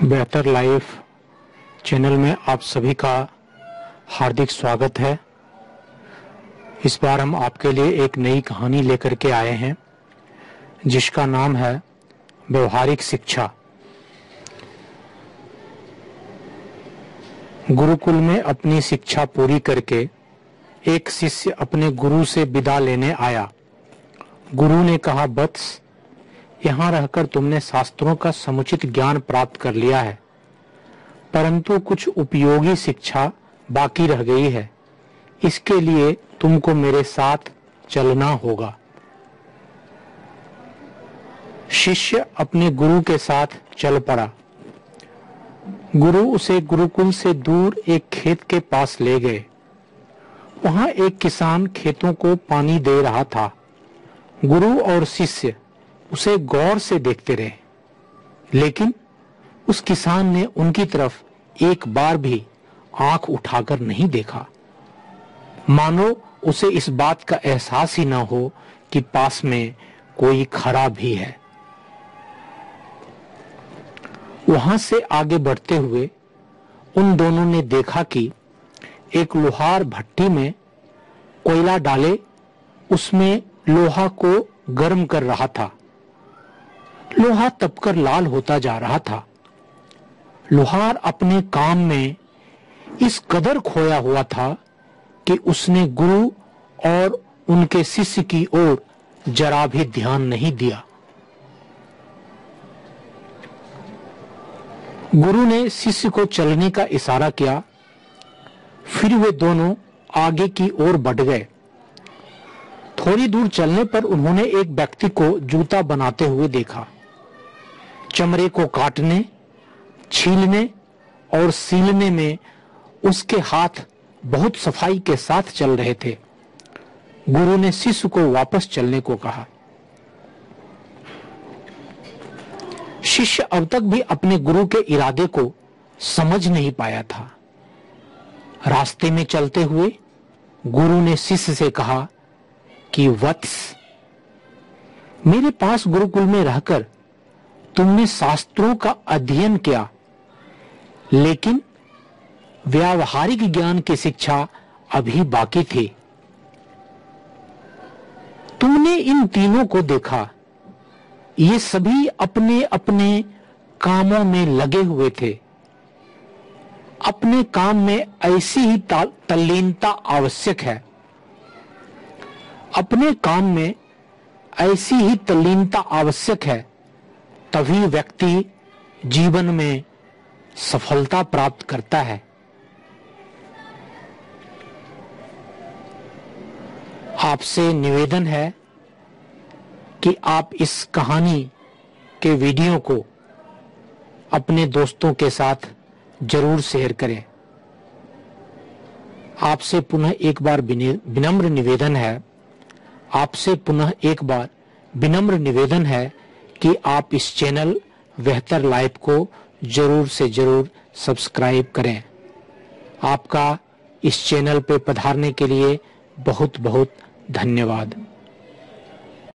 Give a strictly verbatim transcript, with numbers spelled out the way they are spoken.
बेहतर life channel में आप सभी का हार्दिक स्वागत है। इस बार हम आपके लिए एक नई कहानी लेकर के आए हैं जिसका नाम है व्यवहारिक शिक्षा। गुरुकुल में अपनी शिक्षा पूरी करके एक शिष्य अपने गुरु से विदा लेने आया। गुरु ने कहा, वत्स, यहाँ रहकर तुमने शास्त्रों का समुचित ज्ञान प्राप्त कर लिया है, परंतु कुछ उपयोगी शिक्षा बाकी रह गई है। इसके लिए तुमको मेरे साथ चलना होगा। शिष्य अपने गुरु के साथ चल पड़ा। गुरु उसे गुरुकुल से दूर एक खेत के पास ले गए। वहां एक किसान खेतों को पानी दे रहा था। गुरु और शिष्य उसे गौर से देखते रहे, लेकिन उस किसान ने उनकी तरफ एक बार भी आंख उठाकर नहीं देखा, मानो उसे इस बात का एहसास ही ना हो कि पास में कोई खड़ा भी है। वहां से आगे बढ़ते हुए उन दोनों ने देखा कि एक लोहार भट्टी में कोयला डाले उसमें लोहा को गर्म कर रहा था। लोहा तपकर लाल होता जा रहा था। लोहार अपने काम में इस कदर खोया हुआ था कि उसने गुरु और उनके शिष्य की ओर जरा भी ध्यान नहीं दिया। गुरु ने शिष्य को चलने का इशारा किया। फिर वे दोनों आगे की ओर बढ़ गए। थोड़ी दूर चलने पर उन्होंने एक व्यक्ति को जूता बनाते हुए देखा। चमड़े को काटने, छीलने और सीलने में उसके हाथ बहुत सफाई के साथ चल रहे थे। गुरु ने शिष्य को वापस चलने को कहा। शिष्य अब तक भी अपने गुरु के इरादे को समझ नहीं पाया था। रास्ते में चलते हुए गुरु ने शिष्य से कहा कि वत्स, मेरे पास गुरुकुल में रहकर तुमने शास्त्रों का अध्ययन किया, लेकिन व्यावहारिक ज्ञान की शिक्षा अभी बाकी थी। तुमने इन तीनों को देखा, ये सभी अपने अपने कामों में लगे हुए थे। अपने काम में ऐसी ही तल्लीनता आवश्यक है। अपने काम में ऐसी ही तल्लीनता आवश्यक है, तभी व्यक्ति जीवन में सफलता प्राप्त करता है। आपसे निवेदन है कि आप इस कहानी के वीडियो को अपने दोस्तों के साथ जरूर शेयर करें। आपसे पुनः एक बार विनम्र निवेदन है आपसे पुनः एक बार विनम्र निवेदन है कि आप इस चैनल बेहतर लाइफ को जरूर से जरूर सब्सक्राइब करें। आपका इस चैनल पे पधारने के लिए बहुत बहुत धन्यवाद।